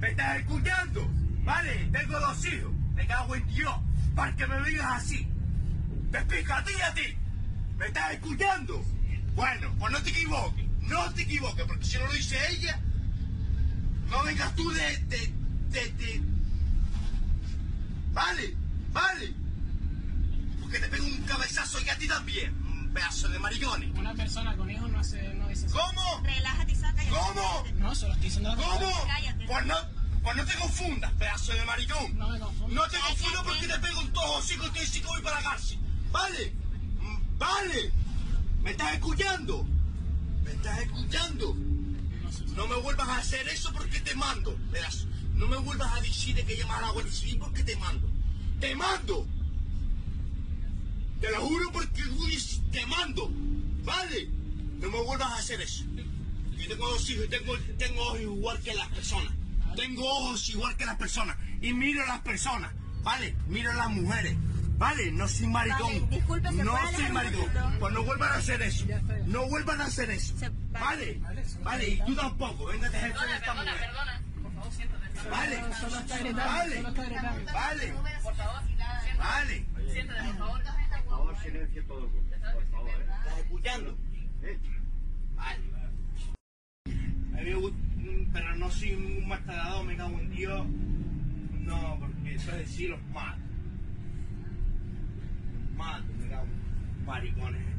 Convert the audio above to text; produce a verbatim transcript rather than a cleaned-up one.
¿Me estás escuchando? Vale, tengo dos hijos. Me cago en Dios. Para que me digas así. Te explico a ti y a ti. ¿Me estás escuchando? Bueno, pues no te equivoques. No te equivoques, porque si no lo dice ella, no vengas tú de... de... de... de... Vale, vale. Porque te pego un cabezazo y a ti también. Un pedazo de maricones. Una persona con hijos no hace, no dice eso. ¿Cómo? Relájate y saca. ¿Cómo? No, solo estoy diciendo la ¿Cómo? verdad. Cállate. Pues no, pues no te confundas, pedazo de maricón. No me confundo. No te confundo porque te pego en todos los hijos y te digo que voy para la cárcel. ¿Vale? Mm, ¿Vale? ¿Me estás escuchando? ¿Me estás escuchando? No me vuelvas a hacer eso porque te mando, pedazo. No me vuelvas a decir de que llamas a la Guardia Civil porque te mando. ¡Te mando! Te lo juro porque te mando. ¿Vale? No me vuelvas a hacer eso. Yo tengo dos hijos y tengo, tengo ojos igual que las personas. Tengo ojos igual que las personas. Y miro a las personas. ¿Vale? Miro a las mujeres. ¿Vale? No soy maricón. Vale, disculpe, ¿se no puede soy alejar un maricón. poquito? Pues no vuelvan a hacer eso. Ya está bien. No vuelvan a hacer eso. Se- ¿Vale? Vale, Vale, y tú tampoco. Venga, te Perdona, perdona, perdona. Por favor, siéntate. Vale. Solo, solo está gritando, Vale. solo está gritando. Vale. Por favor, siéntate. Vale. Siéntate, por favor. Por favor, silencio todo el mundo. Por favor, ¿eh? ¿Estás escuchando? ¿Eh? Vale. A mí me gusta, pero no soy un maltratador, me cago en Dios. No, porque eso es decir los mato. Los mato, me cago en maricones.